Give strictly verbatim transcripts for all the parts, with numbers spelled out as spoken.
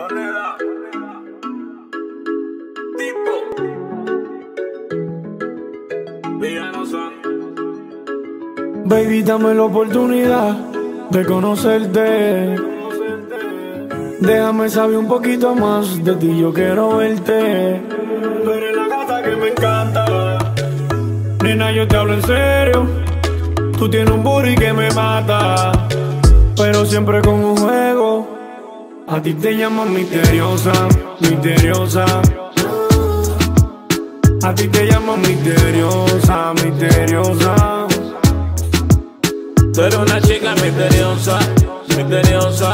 Moneda. Tipo. Villano San. Baby, dame la oportunidad de conocerte. Déjame saber un poquito más de ti, yo quiero verte. Tú eres la gata que me encanta. Nena, yo te hablo en serio. Tú tienes un booty que me mata, pero siempre con un juego. A ti te llaman misteriosa, misteriosa. A ti te llaman misteriosa, misteriosa. Tú eres una chica misteriosa, misteriosa.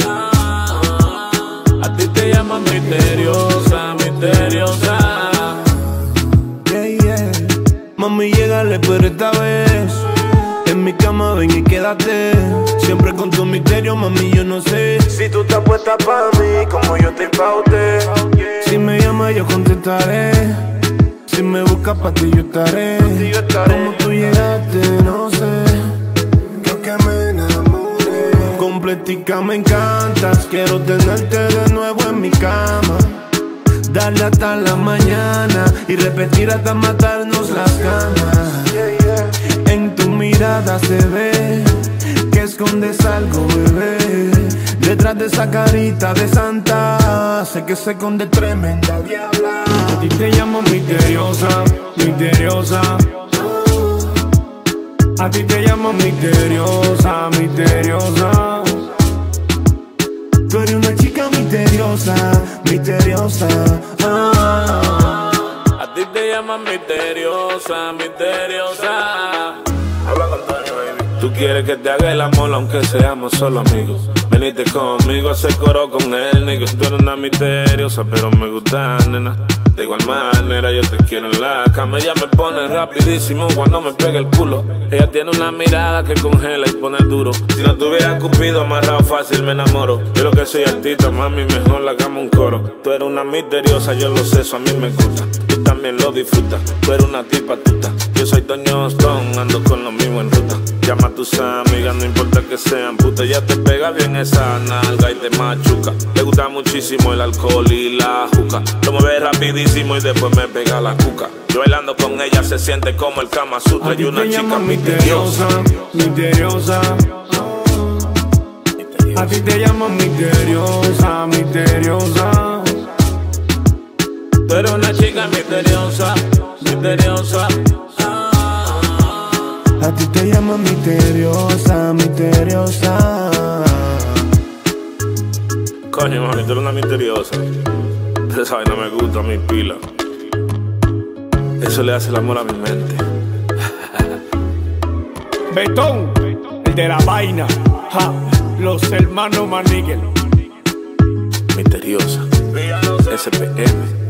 A ti te llaman misteriosa, misteriosa. Yeah, yeah. Mami, llégale, pero esta vez en mi cama ven y quédate. Siempre con tu misterio, mami, yo no sé Si tú estás puesta pa' mí, como yo estoy pa' usted. si me llamas, yo contestaré. Si me buscas, pa' ti yo estaré. Como tú llegaste, no sé. Creo que me enamoré. Completica, me encantas. Quiero tenerte de nuevo en mi cama. Darle hasta la mañana y repetir hasta matarnos las ganas. En tu mirada se ve que escondes algo, bebé. Detrás de esa carita de santa sé que se esconde tremenda diabla. A ti te llaman misteriosa, misteriosa. A ti te llaman misteriosa, misteriosa. Tú eres una chica misteriosa, misteriosa. Ah. A ti te llaman misteriosa, misteriosa. Habla con Tony, baby. Tú quieres que te haga el amor aunque seamos solo amigos. Venite conmigo a hacer coro con él, nigga. Tú eres una misteriosa, pero me gusta, nena. De igual manera yo te quiero en la cama. Ella me pone rapidísimo cuando me pega el culo. Ella tiene una mirada que congela y pone duro. Si no tuviera Cupido amarrado fácil me enamoro. Yo lo que soy artista, mami, mejor la hagamos un coro. Tú eres una misteriosa, yo lo sé, eso a mí me gusta. Tú también lo disfrutas, tú eres una tipa tuta. Yo soy Toño Stone, ando con lo mismo en ruta. Llama a tus amigas, no importa que sean putas. Ya te pega bien esa nalga y te machuca. Le gusta muchísimo el alcohol y la juca. Lo mueve rapidísimo y después me pega la cuca. Yo bailando con ella se siente como el Kama Sutra. Y una chica misteriosa, misteriosa. A ti te llaman misteriosa, misteriosa. Tú eres una chica misteriosa, misteriosa. A ti te llaman misteriosa, misteriosa. Coño, mami, tú eres una misteriosa. Esa vaina me gusta, mi pila. Eso le hace el amor a mi mente. Betón, el de la vaina. Ja, los hermanos Maniguel. Misteriosa. S P M.